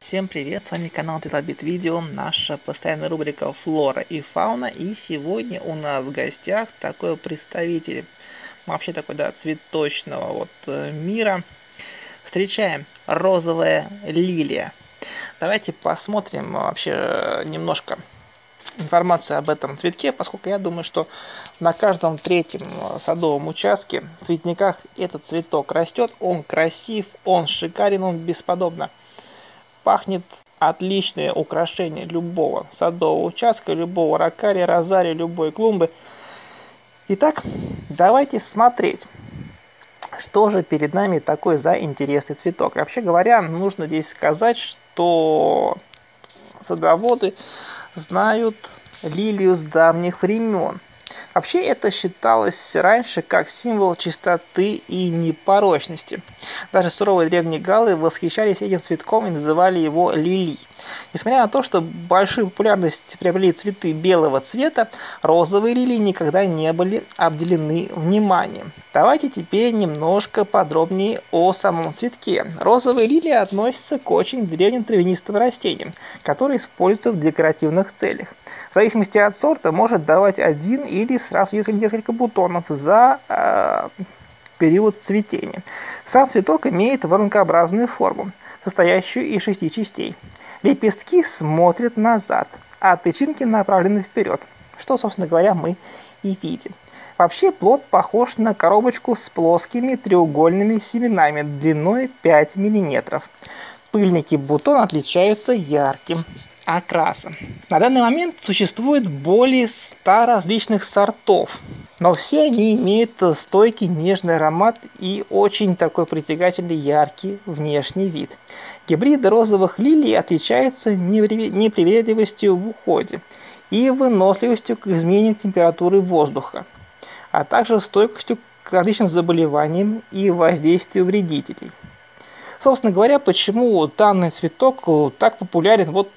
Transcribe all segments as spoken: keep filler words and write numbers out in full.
Всем привет, с вами канал Тетлбит Видео, наша постоянная рубрика Флора и Фауна. И сегодня у нас в гостях такой представитель, вообще такой, да, цветочного вот мира. Встречаем розовая лилия. Давайте посмотрим вообще немножко информацию об этом цветке, поскольку я думаю, что на каждом третьем садовом участке в цветниках этот цветок растет. Он красив, он шикарен, он бесподобно пахнет. Отличное украшение любого садового участка, любого ракария, розария, любой клумбы. Итак, давайте смотреть, что же перед нами такой за интересный цветок. Вообще говоря, нужно здесь сказать, что садоводы знают лилию с давних времен. Вообще это считалось раньше как символ чистоты и непорочности. Даже суровые древние галлы восхищались этим цветком и называли его лилией. Несмотря на то, что большую популярность приобрели цветы белого цвета, розовые лилии никогда не были обделены вниманием. Давайте теперь немножко подробнее о самом цветке. Розовые лилии относятся к очень древним травянистым растениям, которые используются в декоративных целях. В зависимости от сорта может давать один или сразу несколько бутонов за э, период цветения. Сам цветок имеет воронкообразную форму, состоящую из шести частей. Лепестки смотрят назад, а тычинки направлены вперед, что, собственно говоря, мы и видим. Вообще плод похож на коробочку с плоскими треугольными семенами длиной пять миллиметров. Пыльники бутона отличаются ярким окрасом. На данный момент существует более ста различных сортов, но все они имеют стойкий нежный аромат и очень такой притягательный яркий внешний вид. Гибриды розовых лилий отличаются непривередливостью в уходе и выносливостью к изменению температуры воздуха, а также стойкостью к различным заболеваниям и воздействию вредителей. Собственно говоря, почему данный цветок так популярен вот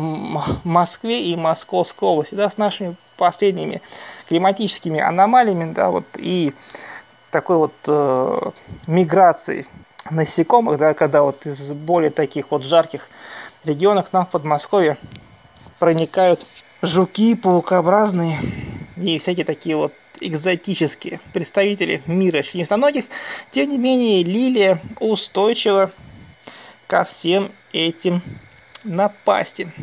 в Москве и Московской области, да, с нашими последними климатическими аномалиями, да, вот, и такой вот э, миграцией насекомых, да, когда вот из более таких вот жарких регионов к нам в Подмосковье проникают жуки, паукообразные и всякие такие вот экзотические представители мира членистоногих. Тем не менее, лилия устойчива ко всем этим напастям.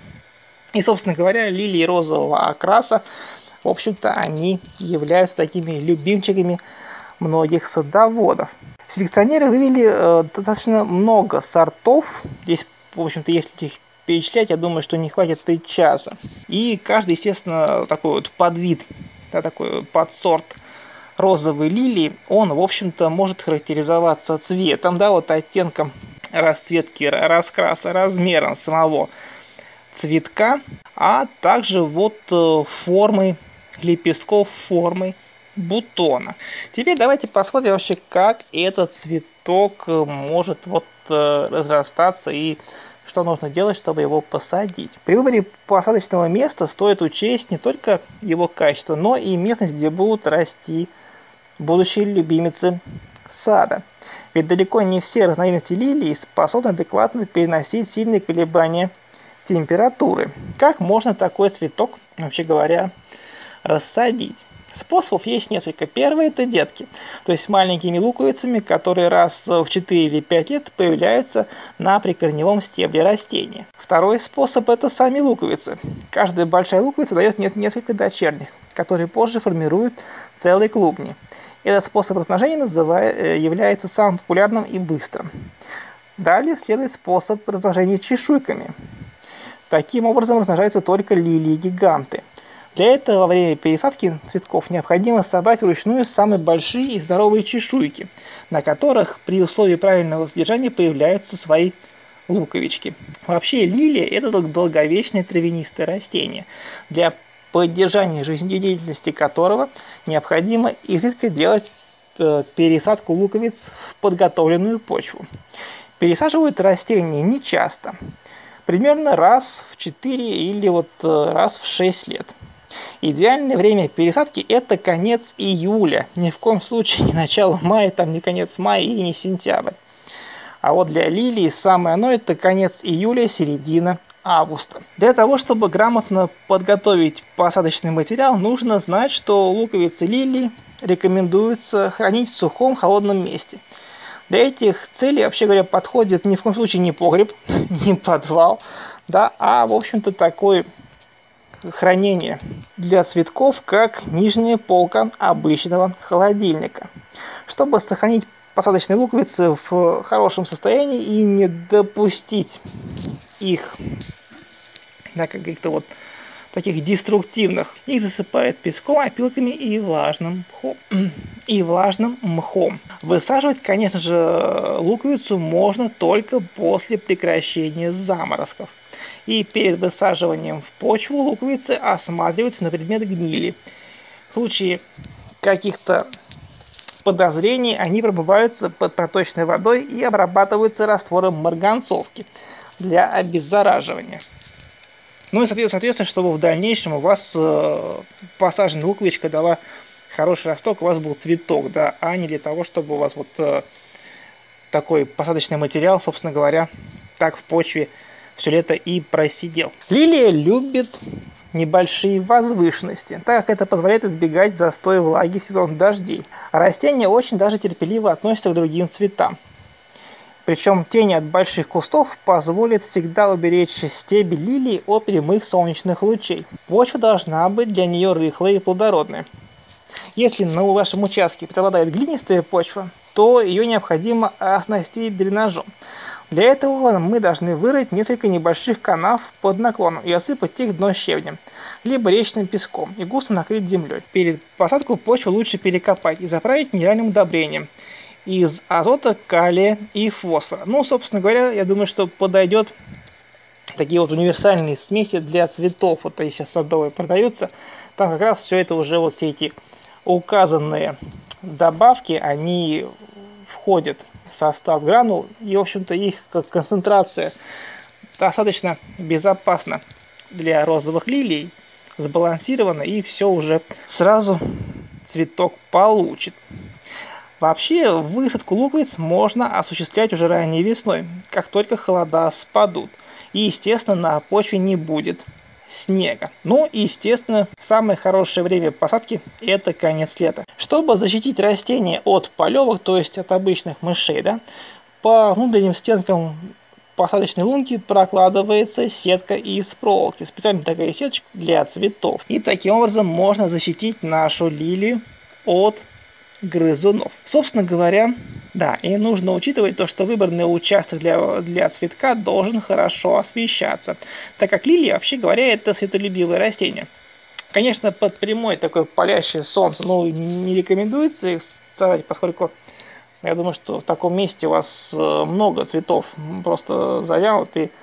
И, собственно говоря, лилии розового окраса, в общем-то, они являются такими любимчиками многих садоводов. Селекционеры вывели э, достаточно много сортов. Здесь, в общем-то, если их перечислять, я думаю, что не хватит и часа. И каждый, естественно, такой вот подвид, да, такой подсорт розовой лилии, он, в общем-то, может характеризоваться цветом, да, вот оттенком расцветки, раскраса, размером самого цветка, а также вот формой лепестков, формой бутона. Теперь давайте посмотрим вообще, как этот цветок может вот разрастаться и что нужно делать, чтобы его посадить. При выборе посадочного места стоит учесть не только его качество, но и местность, где будут расти будущие любимицы сада. Ведь далеко не все разновидности лилий способны адекватно переносить сильные колебания температуры. Как можно такой цветок, вообще говоря, рассадить? Способов есть несколько. Первый — это детки, то есть маленькими луковицами, которые раз в четыре или пять лет появляются на прикорневом стебле растения. Второй способ — это сами луковицы. Каждая большая луковица дает несколько дочерних, которые позже формируют целые клубни. Этот способ размножения называет, является самым популярным и быстрым. Далее следует способ размножения чешуйками. Таким образом размножаются только лилии-гиганты. Для этого во время пересадки цветков необходимо собрать вручную самые большие и здоровые чешуйки, на которых при условии правильного содержания появляются свои луковички. Вообще лилия — это долговечное травянистое растение, для поддержания жизнедеятельности которого необходимо изредка делать э, пересадку луковиц в подготовленную почву. Пересаживают растения нечасто, примерно раз в четыре или вот э, раз в шесть лет. Идеальное время пересадки — это конец июля, ни в коем случае не начало мая, там не конец мая и не сентябрь. А вот для лилии самое оно это конец июля, середина августа. Для того, чтобы грамотно подготовить посадочный материал, нужно знать, что луковицы лилии рекомендуется хранить в сухом холодном месте. Для этих целей, вообще говоря, подходит ни в коем случае не погреб, не подвал, да, а в общем-то такое хранение для цветков, как нижняя полка обычного холодильника, чтобы сохранить посадочные луковицы в хорошем состоянии и не допустить их, да, каких-то вот таких деструктивных. Их засыпают песком, опилками и влажным мхом. и влажным мхом. Высаживать, конечно же, луковицу можно только после прекращения заморозков. И перед высаживанием в почву луковицы осматриваются на предмет гнили. В случае каких-то подозрений они промываются под проточной водой и обрабатываются раствором марганцовки для обеззараживания. Ну и соответственно, чтобы в дальнейшем у вас э, посаженная луковичка дала хороший росток, у вас был цветок, да, а не для того, чтобы у вас вот э, такой посадочный материал, собственно говоря, так в почве все лето и просидел. Лилия любит небольшие возвышенности, так как это позволяет избегать застоя влаги в сезон дождей. Растение очень даже терпеливо относится к другим цветам. Причем тени от больших кустов позволят всегда уберечь стебель лилии от прямых солнечных лучей. Почва должна быть для нее рыхлая и плодородная. Если на вашем участке преобладает глинистая почва, то ее необходимо оснастить дренажом. Для этого мы должны вырыть несколько небольших канав под наклоном и осыпать их дно щебнем, либо речным песком и густо накрыть землей. Перед посадкой почву лучше перекопать и заправить минеральным удобрением из азота, калия и фосфора. Ну, собственно говоря, я думаю, что подойдет такие вот универсальные смеси для цветов. Вот они сейчас садовые продаются. Там как раз все это уже вот все эти указанные добавки, они входят в состав гранул. И, в общем-то, их концентрация достаточно безопасна для розовых лилий, сбалансирована, и все уже сразу цветок получит. Вообще, высадку луковиц можно осуществлять уже ранней весной, как только холода спадут. И, естественно, на почве не будет снега. Ну и, естественно, самое хорошее время посадки – это конец лета. Чтобы защитить растения от полевок, то есть от обычных мышей, да, по внутренним стенкам посадочной лунки прокладывается сетка из проволоки. Специально такая сеточка для цветов. И таким образом можно защитить нашу лилию от грызунов. Собственно говоря, да, и нужно учитывать то, что выбранный участок для, для цветка должен хорошо освещаться, так как лилия, вообще говоря, это светолюбивое растение. Конечно, под прямой такой палящее солнце, ну, не рекомендуется их сажать, поскольку я думаю, что в таком месте у вас много цветов просто завянут, и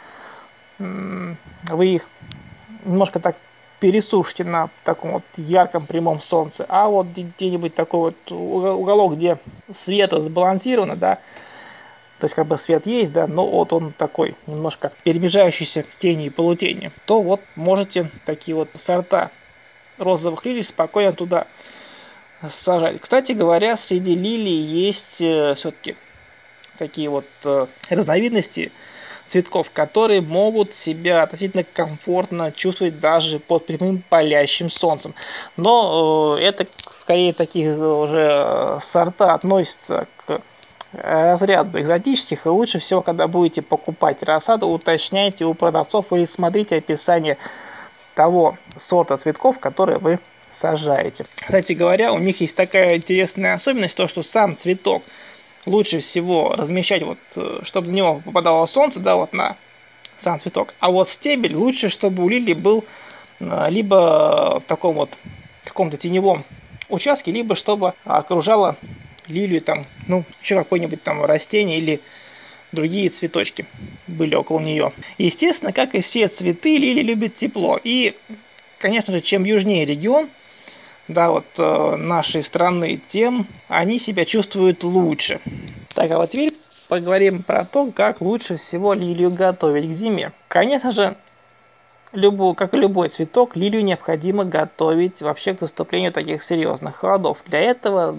вы их немножко так пересушьте на таком вот ярком прямом солнце. А вот где-нибудь такой вот уголок, где света сбалансировано, да, то есть как бы свет есть, да, но вот он такой немножко перемежающийся с тенью и полутенью, то вот можете такие вот сорта розовых лилий спокойно туда сажать. Кстати говоря, среди лилий есть э, все-таки такие вот э, разновидности цветков, которые могут себя относительно комфортно чувствовать даже под прямым палящим солнцем. Но э, это скорее такие уже сорта относятся к разряду экзотических, и лучше всего, когда будете покупать рассаду, уточняйте у продавцов или смотрите описание того сорта цветков, которые вы сажаете. Кстати говоря, у них есть такая интересная особенность, то что сам цветок лучше всего размещать, вот, чтобы на него попадало солнце, да, вот на сам цветок. А вот стебель лучше, чтобы у лилии был либо в таком вот каком-то теневом участке, либо чтобы окружало лилию там, ну, еще какое-нибудь там растение или другие цветочки были около нее. Естественно, как и все цветы, лилии любят тепло. И, конечно же, чем южнее регион, да, вот э, нашей страны, тем они себя чувствуют лучше. Так, а вот теперь поговорим про то, как лучше всего лилию готовить к зиме. Конечно же, любую, как и любой цветок, лилию необходимо готовить вообще к наступлению таких серьезных холодов. Для этого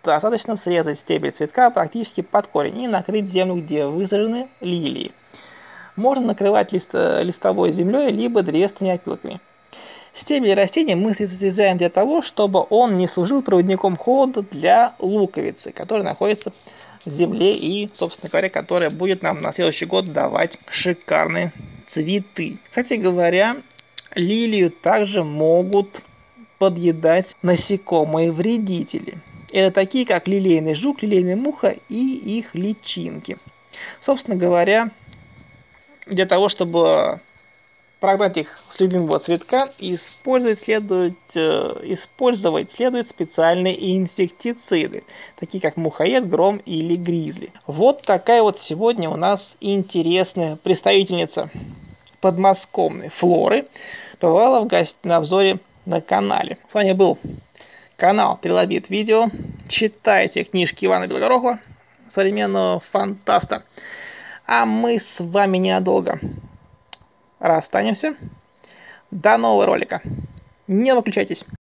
достаточно срезать стебель цветка практически под корень и накрыть землю, где высажены лилии. Можно накрывать лист, листовой землей, либо древесными опилками. Стебель растения мы срезаем для того, чтобы он не служил проводником холода для луковицы, которая находится в земле и, собственно говоря, которая будет нам на следующий год давать шикарные цветы. Кстати говоря, лилию также могут подъедать насекомые-вредители. Это такие, как лилейный жук, лилейная муха и их личинки. Собственно говоря, для того, чтобы прогнать их с любимого цветка, использовать следует, э, использовать следует специальные инсектициды, такие как мухоед, гром или гризли. Вот такая вот сегодня у нас интересная представительница подмосковной флоры побывала в гости на обзоре на канале. С вами был канал Трилобит Видео. Читайте книжки Ивана Белогорохова, современного фантаста. А мы с вами ненадолго расстанемся. До нового ролика. Не выключайтесь.